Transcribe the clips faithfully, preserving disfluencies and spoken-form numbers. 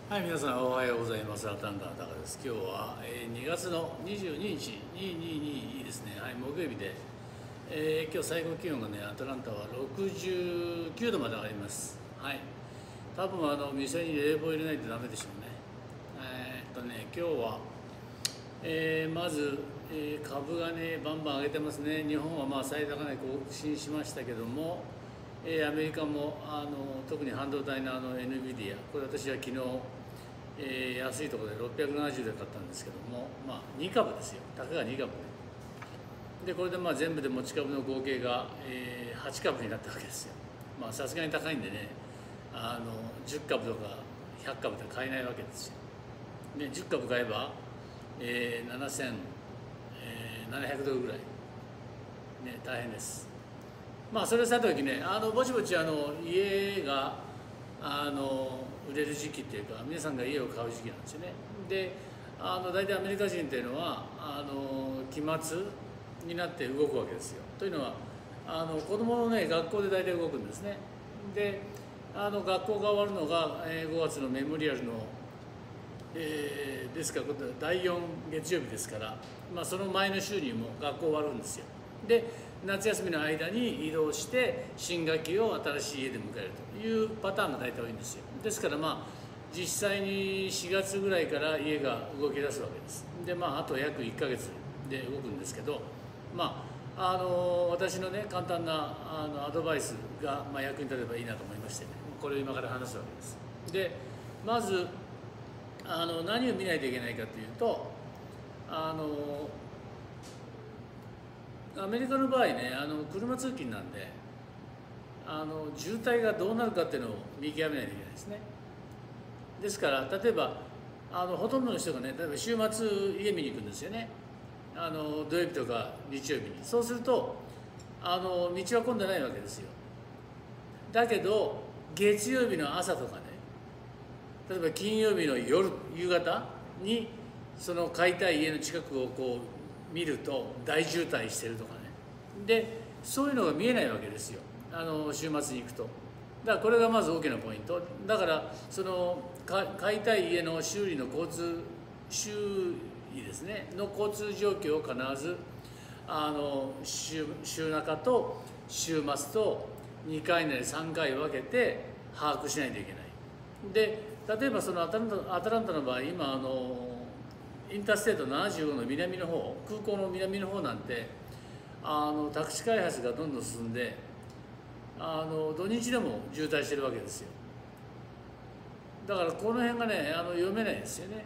はい、皆さんおはようございます。アタンダー高です。今日は、えー、にがつのにじゅうににち、にひゃくにじゅうにですね。はい、木曜日で、えー、今日最高気温がね、アトランタはろくじゅうきゅうどまで上がります。はい。多分あの店に冷房入れないとダメでしょうね。えー、っとね、今日は、えー、まず、えー、株がね、バンバン上げてますね。日本はまあ最高値更新しましたけども、えー、アメリカもあの特に半導体のあの エヌビディア、これ私は昨日、えー、安いところでろっぴゃくななじゅうで買ったんですけども、まあ、にかぶですよ、たかがにかぶね。で、これでまあ全部で持ち株の合計が、えー、はちかぶになったわけですよ。まあ、さすがに高いんでね、あのじゅっかぶとかひゃっかぶで買えないわけですよ。で、じゅっかぶ買えば、えー、ななせんななひゃくドルぐらい、ね、大変です。まあ、それさておきね、あのぼちぼちあの家があの売れる時期っていうか、皆さんが家を買う時期なんですよね。で、あの大体アメリカ人っていうのはあの期末になって動くわけですよ。というのはあの子供のね学校で大体動くんですね。で、あの学校が終わるのが、えー、ごがつのメモリアルの、えー、ですからだいよんげつようびですから、まあ、その前の週にも学校終わるんですよ。で、夏休みの間に移動して新学期を新しい家で迎えるというパターンが大体多いんですよ。ですからまあ実際にしがつぐらいから家が動き出すわけです。で、まああと約いっかげつで動くんですけど、まああの私のね簡単なあのアドバイスが、まあ、役に立てばいいなと思いましてね、これを今から話すわけです。で、まずあの何を見ないといけないかというと、あのアメリカの場合ね、あの車通勤なんで、あの渋滞がどうなるかっていうのを見極めないといけないですね。ですから例えばあのほとんどの人がね、例えば週末家見に行くんですよね。あの土曜日とか日曜日に。そうするとあの道は混んでないわけですよ。だけど月曜日の朝とかね、例えば金曜日の夜夕方にその買いたい家の近くをこう見ると大渋滞してるとかね。で、そういうのが見えないわけですよ、あの週末に行くと。だからこれがまず大きなポイントだから、その買いたい家の修理の交通修理ですねの交通状況を必ずあの 週, 週中と週末とにかいなりさんかい分けて把握しないといけない。で、例えばそのアトランタアトランタの場合、今あのインターステートななじゅうごの南の方、空港の南の方なんてあの宅地開発がどんどん進んで、あの土日でも渋滞してるわけですよ。だからこの辺がね、あの読めないですよね。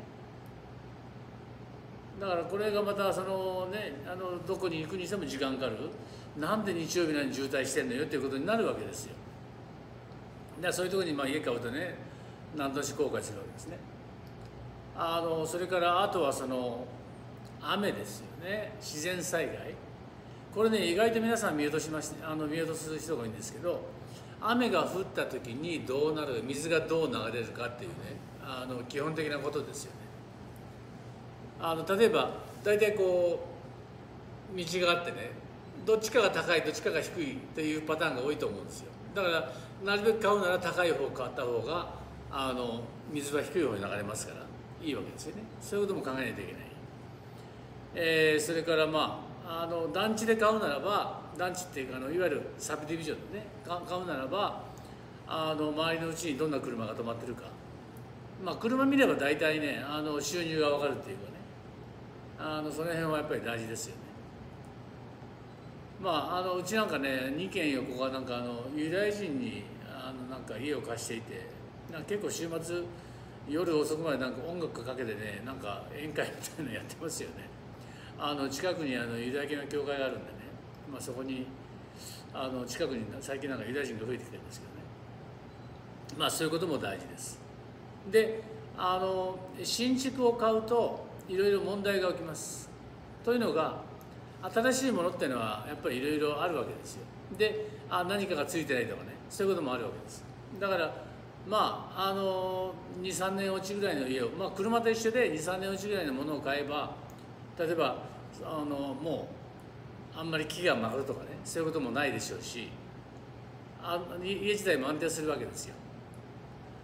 だからこれがまたそのね、あのどこに行くにしても時間かかる。なんで日曜日なのに渋滞してんのよっていうことになるわけですよ。だからそういうところにまあ家買うとね、何とし後悔するわけですね。あのそれからあとはその雨ですよね。自然災害、これね意外と皆さん見落としまして、あの見落とす人が多いんですけど、雨が降った時にどうなるか、水がどう流れるかっていうね、あの基本的なことですよね。あの例えば大体こう道があってね、どっちかが高いどっちかが低いというパターンが多いと思うんですよ。だからなるべく買うなら高い方を買った方があの水は低い方に流れますからいいわけですよね。そういうことも考えないといけない。えー、それからまああの団地で買うならば、団地っていうかあのいわゆるサブディビジョンでね買うならば、あの周りのうちにどんな車が止まってるか、まあ車見れば大体ね、あの収入が分かるっていうかね、あのその辺はやっぱり大事ですよね。まあ、あのうちなんかねにけん横がなんかあのユダヤ人にあのなんか家を貸していて、なんか結構週末夜遅くまでなんか音楽かけてね、なんか宴会みたいなのやってますよね。あの近くにあのユダヤ系の教会があるんでね、まあ、そこにあの近くに最近なんかユダヤ人が増えてきてるんですけどね、まあそういうことも大事です。で、あの新築を買うといろいろ問題が起きます。というのが、新しいものっていうのはやっぱりいろいろあるわけですよ。で、あ何かがついてないとかね、そういうこともあるわけです。だからまああのにさんねん落ちぐらいの家を、まあ、車と一緒でにさんねん落ちぐらいのものを買えば、例えばあのもうあんまり木が曲がるとかね、そういうこともないでしょうし、あ家自体も安定するわけですよ。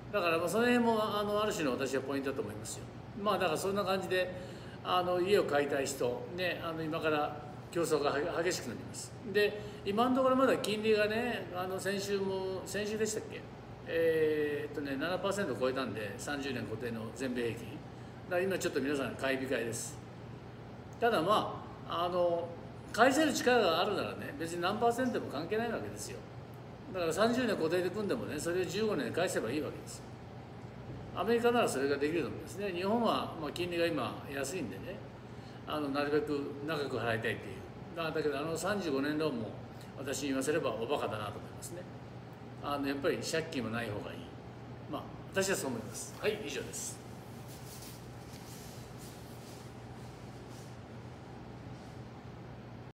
だからまあその辺もあのある種の私はポイントだと思いますよ。まあだからそんな感じであの家を買いたい人、ね、あの今から競争が激しくなります。で今のところまだ金利がね、あの先週も先週でしたっけ、えー、っとね ななパーセント 超えたんで、さんじゅうねん固定の全米平均だから今ちょっと皆さん買い控えです。ただまああの返せる力があるならね、別に何パーセントも関係ないわけですよ。だからさんじゅうねん固定で組んでもね、それをじゅうごねんで返せばいいわけですよ。アメリカならそれができると思いますね。日本はまあ金利が今安いんでね、あのなるべく長く払いたいっていう。だけどあのさんじゅうごねんローンも私に言わせればおバカだなと思いますね。あのやっぱり借金もない方がいい。まあ私はそう思います。はい、以上です。